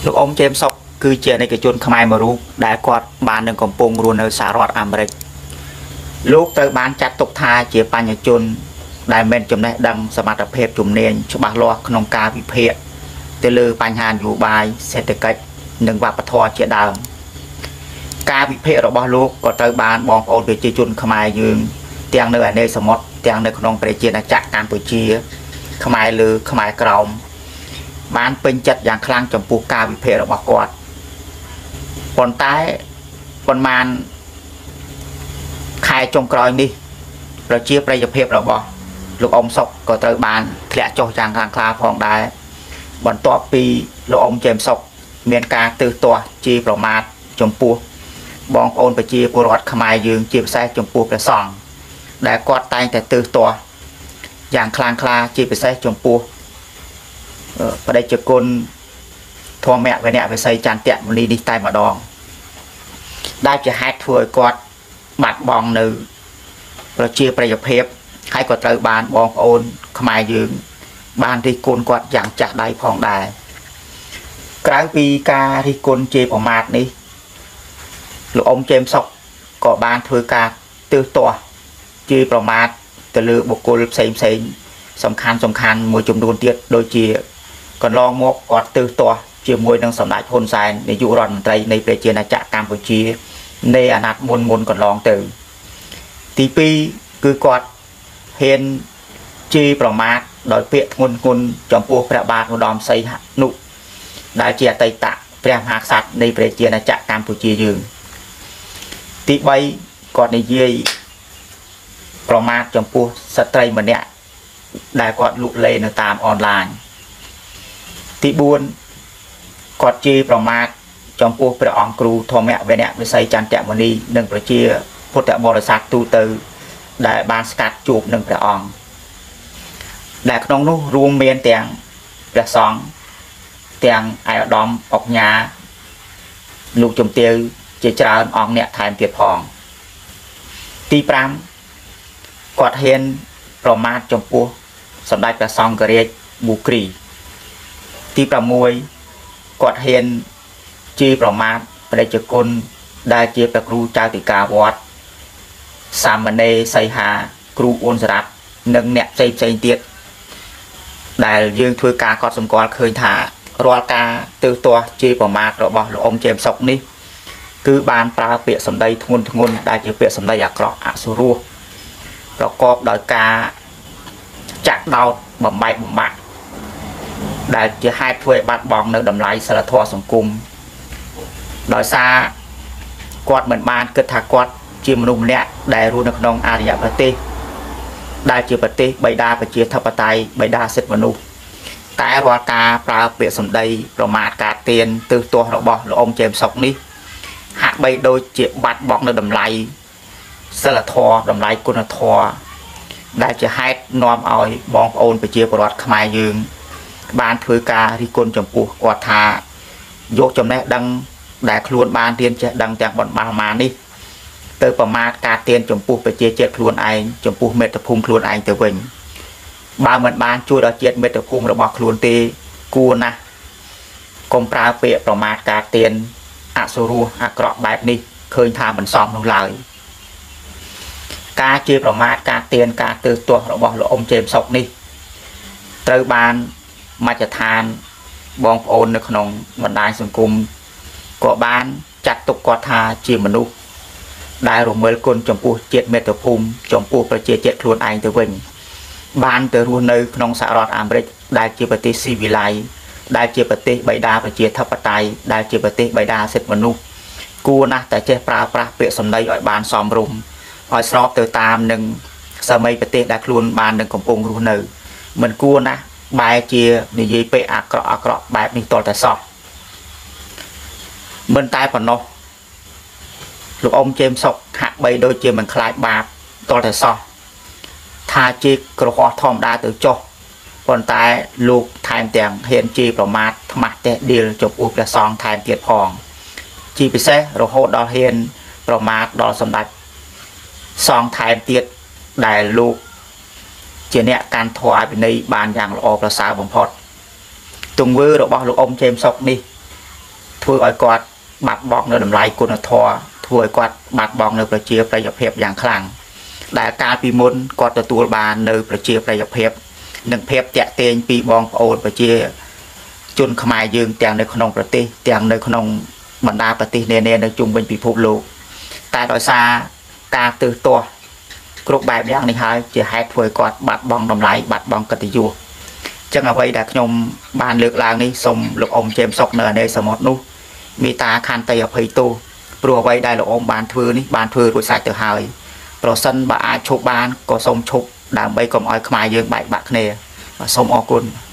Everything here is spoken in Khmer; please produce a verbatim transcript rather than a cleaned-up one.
លោកអ៊ំជេមសុកគឺជានៃកជនខ្មែរមួយរូបដែលគាត់បាននឹងកំពុងរស់នៅសហរដ្ឋអាមេរិកលោកត្រូវបានចាត់ទុកថាជាបញ្ញជនដែលមានចំណេះដឹងសមត្ថភាពជំនាញច្បាស់លាស់ក្នុងការវិភាគទៅលើបញ្ហានយោបាយសេដ្ឋកិច្ចនិងវប្បធម៌ជាដើមការវិភាគរបស់លោកក៏ត្រូវបានបងប្អូនប្រជាជនខ្មែរយើងទាំងនៅឯនេសមុទ្រទាំងនៅក្នុងប្រជាណាចក្រកម្ពុជាខ្មែរលើខ្មែរក្រោមបានពេញចិត្តយ៉ាងខ្លាំងចំពោះការវិភាគរបស់គាត់ប៉ុន្តែប៉ុន្មានខែចុងក្រោយនេះប្រជាប្រិយភាពរបស់លោកអ៊ំសុកក៏ត្រូវបានធ្លាក់ចុះយ៉ាងខ្លាំងក្លាផងដែរបន្ទាប់ពីលោកអ៊ំជេមសុកមានការទើសទាស់ជាប្រមាថចំពោះបងប្អូនប្រជាពលរដ្ឋខ្មែរយើងជាពិសេសចំពោះព្រះសង្ឃដែលគាត់តែងតែទើសទាស់យ៉ាងខ្លាំងក្លាជាពិសេសចំពោះបដិជគុណធម្មវេនវិស័យចន្ទៈមនីនេះតែម្ដងដែលជាហេតុធ្វើឲ្យគាត់បាត់បង់នៅប្រជាប្រិយភាពហើយក៏ត្រូវបានបងប្អូនខ្មែរយើងបានរិះគន់គាត់យ៉ាងចាស់ដៃផងដែរក្រៅពីការរិះគន់ជាប្រមាថនេះលោកអ៊ំជេមសុកក៏បានធ្វើការទើសទាស់ជាប្រមាថទៅលើបុគ្គលផ្សេងផ្សេងសំខាន់សំខាន់មួយចំនួនទៀតដូចជាកន្លងមកគាត់ទើសទាស់ជាមួយនឹងសម្ដេចហ៊ុនសែននាយករដ្ឋមន្ត្រីនៃប្រជាណាចក្រកម្ពុជានៃអាណត្តិមុនមុនកន្លងទៅទីពីរគឺគាត់ហ៊ានជេរប្រមាថដោយពាក្យធ្ងន់ធ្ងរចំពោះព្រះបាទឧត្តមសីហនុដែលជាអតីតព្រះមហាក្សត្រនៃប្រជាណាចក្រកម្ពុជាយើងទីបីគាត់និយាយប្រមាថចំពោះស្ត្រីម្នាក់ដែលគាត់លក់លេនៅតាមអនឡាញទីបួនគាត់ជេរប្រមាថចំពោះព្រះអង្គគ្រូធម្មវេនវិស័យចន្ទៈមនីនិងប្រជាពុទ្ធបរិស័ទទូទៅដែលបានស្កាត់ជួបនឹងព្រះអង្គដែលក្នុងនោះរួមមានទាំងព្រះសង្ឃទាំងឯកឧត្តមអុកញ៉ាលោកជំទាវជាច្រើនអង្គអ្នកថែមទៀតផងទីប្រាំគាត់ហ៊ានប្រមាថចំពោះសម្ដេចព្រះសង្ឃរាជប៊ូគ្រីទីប្រាំមួយគាត់ហ៊ានជេរប្រមាថព្រះជគុណដែលជាព្រះគ្រូចៅតិកាវត្តសាមណេរសីហាគ្រូអ៊ុនសារ៉ាត់និងអ្នកផ្សេងផ្សេងទៀតដែលយើងធ្វើការកត់សម្គាល់ឃើញថារាល់ការទើសទាស់ជេរប្រមាថរបស់លោកអ៊ំជេមសុកនេះគឺបានប្រើពាក្យសម្ដីធ្ងន់ធ្ងរដែលជាពាក្យសម្ដីអាក្រក់អសុរោះប្រកបដោយការចាក់ដោតបំបែកបំបាក់ដែលជាហេតុធ្វើឲ្យបាត់បង់នៅតម្លៃសិលធម៌សង្គមដោយសារគាត់មិនបានគិតថាគាត់ជាមនុស្សម្នាក់ដែលរស់នៅក្នុងអរិយប្រទេសដែលជាប្រទេសបិតាប្រជាធិបតេយ្យបិតាសិទ្ធិមនុស្សតែរាល់ការប្រើពាក្យសម្ដីប្រមាថការទៀនទើសទាស់របស់លោកអ៊ំជេមសុកនេះហាក់បីដូចជាបាត់បង់នៅតម្លៃសិលធម៌តម្លៃគុណធម៌ដែលជាហេតុនាំឲ្យបងប្អូនប្រជាពលរដ្ឋខ្មែរយើងបានធ្វើការរិះគន់ចំពោះគាត់ថាយកចំណេះដឹងដែលខ្លួនបានរៀនចេះដឹងទាំងបណ្ដាលនេះទៅប្រមាថការទៀនចំពោះប្រជាជាតិខ្លួនឯងចំពោះមេត្តាភូមិខ្លួនឯងទៅវិញបើមិនបានជួយដល់ជាតិមេត្តាភូមិរបស់ខ្លួនទេគួរណាស់កុំប្រើពាក្យប្រមាថការទៀនអសុរោះអាក្រក់បែបនេះឃើញថាមិនសមនោះឡើយការជេរប្រមាថការទៀនការទើសទាស់របស់លោកអ៊ំជេមសុកនេះត្រូវបានមជ្ឈដ្ឋានបងប្អូននៅក្នុងបណ្ដាញសង្គមក៏បានចាត់ទុកគាត់ថាជាមនុស្សដែលរមិលគុណចំពោះជាតិមេត្តាភូមិចំពោះប្រជាជាតិខ្លួនឯងទៅវិញបានទៅរស់នៅក្នុងសហរដ្ឋអាមេរិកដែលជាប្រទេសស៊ីវិល័យដែលជាប្រទេសបិតាប្រជាធិបតេយ្យដែលជាប្រទេសបិតាសិទ្ធិមនុស្សគួរណាស់តែចេះប្រើប្រាស់ពាក្យសម្ដីឲ្យបានសមរម្យឲ្យស្របទៅតាមនឹងសម័យប្រទេសដែលខ្លួនបាននឹងកំពុងរស់នៅមិនគួរណាស់បែរជានិយាយពាក្យអាក្រក់អាក្រក់បែបនេះតតែសោះមិនតែប៉ុណ្ណោះលោកអ៊ំជេមសុកហាក់បីដូចជាមិនខ្លាចបាបតតែសោះថាជាក្រហោះធម្មតាទៅចុះប៉ុន្តែលោកថែមទាំងហ៊ានជេរប្រមាថថ្មាស់តេះដៀលចំពោះព្រះសង្ឃថែមទៀតផងជាពិសេសរហូតដល់ហ៊ានប្រមាថដល់សម្ដេចសង្ឃថែមទៀតដែលលោកជាអ្នកកាន់ធម៌អភិន័យបានយ៉ាងល្អប្រសើរបំផុតទង្វើរបស់លោកអ៊ំជេមសុកនេះធ្វើឲ្យគាត់បាត់បង់នៅតម្លៃគុណធម៌ធ្វើឲ្យគាត់បាត់បង់នៅប្រជាប្រិយភាពយ៉ាងខ្លាំងដែលកាលពីមុនគាត់ទទួលបាននៅប្រជាប្រិយភាពនិងភាពតាក់ទាញពីបងប្អូនប្រជាជនខ្មែរយើងទាំងនៅក្នុងប្រទេសទាំងនៅក្នុងបណ្ដាប្រទេសនានានៅជុំវិញពិភពលោកតែដោយសារការទើសទាស់គ្រប់បែបយ៉ាងនេះហើយជាហេតុធ្វើឲ្យគាត់បាត់បង់តម្លៃបាត់បង់កិត្តិយសចឹងអ្វីដែលខ្ញុំបានលើកឡើងនេះសូមលោកអ៊ំជេមសុកនៅអានេសមុទ្រនោះមេត្តាខន្តីអភ័យទោសព្រោះអ្វីដែលលោកអ៊ំបានធ្វើនេះបានធ្វើរួចស្រេចទៅហើយប្រសិនបើអាចឈប់បានក៏សូមឈប់ដើម្បីកុំឲ្យខ្មែរយើងបែកបាក់គ្នាសូមអរគុណ